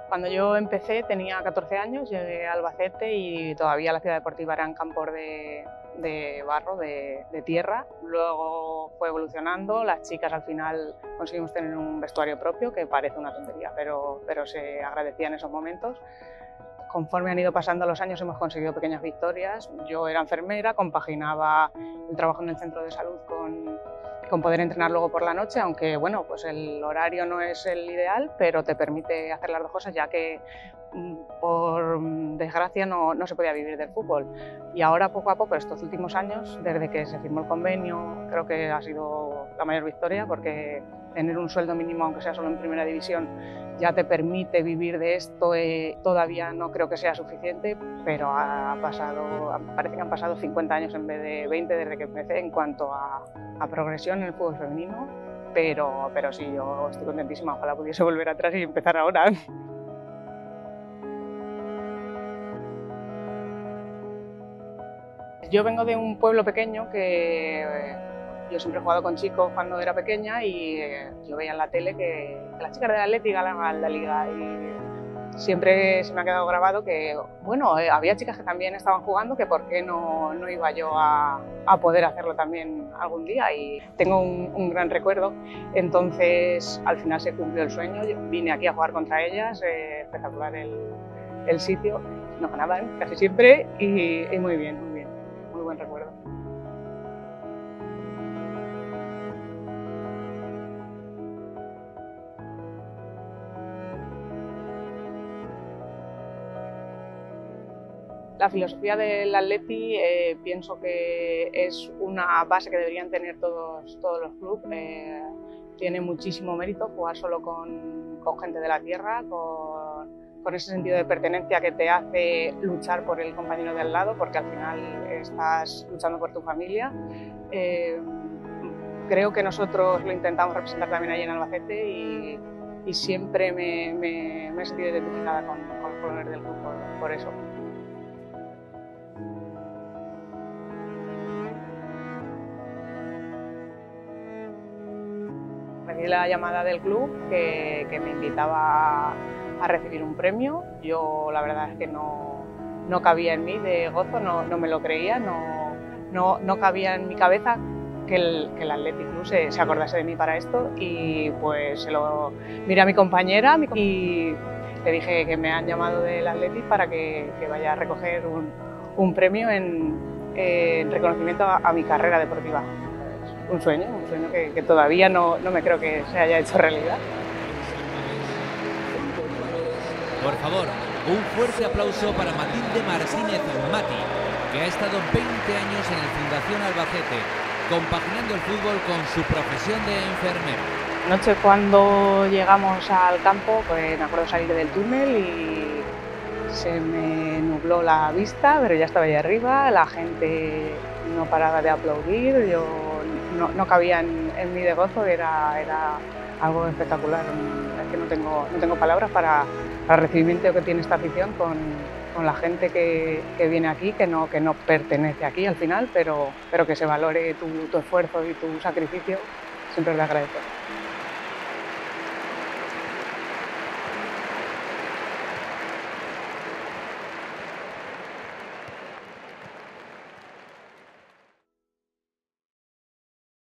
Cuando yo empecé tenía 14 años, llegué a Albacete y todavía la ciudad deportiva eran campos de barro, de tierra. Luego fue evolucionando, las chicas al final conseguimos tener un vestuario propio, que parece una tontería, pero se agradecía en esos momentos. Conforme han ido pasando los años hemos conseguido pequeñas victorias. Yo era enfermera, compaginaba el trabajo en el centro de salud con poder entrenar luego por la noche, aunque bueno, pues el horario no es el ideal, pero te permite hacer las dos cosas, ya que por desgracia no se podía vivir del fútbol. Y ahora poco a poco, estos últimos años, desde que se firmó el convenio, creo que ha sido la mayor victoria, porque tener un sueldo mínimo, aunque sea solo en primera división, ya te permite vivir de esto. Todavía no creo que sea suficiente, pero parece que han pasado 50 años en vez de 20 desde que empecé en cuanto a progresión en el fútbol femenino, pero sí, yo estoy contentísima, ojalá pudiese volver atrás y empezar ahora. Yo vengo de un pueblo pequeño que yo siempre he jugado con chicos cuando era pequeña y yo veía en la tele que las chicas del Atleti ganaban la liga y siempre se me ha quedado grabado que, bueno, había chicas que también estaban jugando, que por qué no iba yo a poder hacerlo también algún día, y tengo un gran recuerdo. Entonces al final se cumplió el sueño, yo vine aquí a jugar contra ellas, espectacular el sitio, nos ganaban casi siempre y muy bien, muy buen recuerdo. La filosofía del Atleti pienso que es una base que deberían tener todos los clubes. Tiene muchísimo mérito jugar solo con gente de la tierra, con ese sentido de pertenencia que te hace luchar por el compañero de al lado, porque al final estás luchando por tu familia. Creo que nosotros lo intentamos representar también allí en Albacete y siempre me he sentido identificada con los colores del club por eso. Recibí la llamada del club que me invitaba a recibir un premio. Yo la verdad es que no cabía en mí de gozo, no me lo creía, no cabía en mi cabeza que el Athletic Club se acordase de mí para esto, y pues se lo miré a mi compañera y le dije que me han llamado del Athletic para que vaya a recoger un premio en reconocimiento a mi carrera deportiva. Un sueño que todavía no me creo que se haya hecho realidad. Por favor, un fuerte aplauso para Matilde Martínez Mati, que ha estado 20 años en el Fundación Albacete, compaginando el fútbol con su profesión de enfermera. Anoche cuando llegamos al campo, pues me acuerdo salir del túnel y se me nubló la vista, pero ya estaba ahí arriba, la gente no paraba de aplaudir, yo no cabía en mí de gozo, era algo espectacular. Es que no tengo palabras para el recibimiento que tiene esta afición con la gente que viene aquí, que no pertenece aquí al final, pero que se valore tu esfuerzo y tu sacrificio, siempre es de agradecer.